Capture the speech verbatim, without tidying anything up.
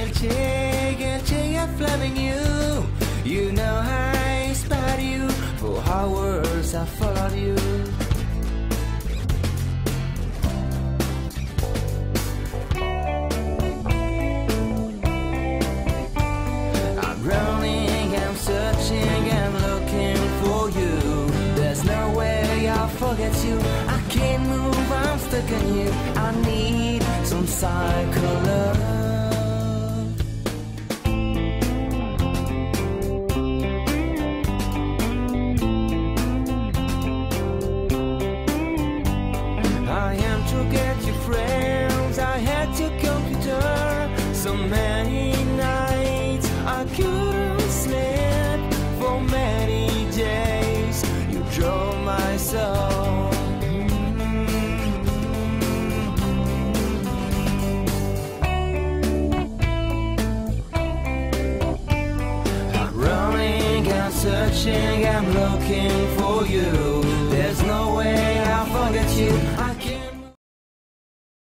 guilty, guilty of loving you. You know I spot you, for hours I followed you. I'm running, I'm searching, I'm looking for you. There's no way I'll forget you. I can't move, I'm stuck in you. I need some psycho love. So many nights I couldn't sleep. For many days you drove my soul. I'm running, I'm searching, I'm looking for you. There's no way I'll forget you. I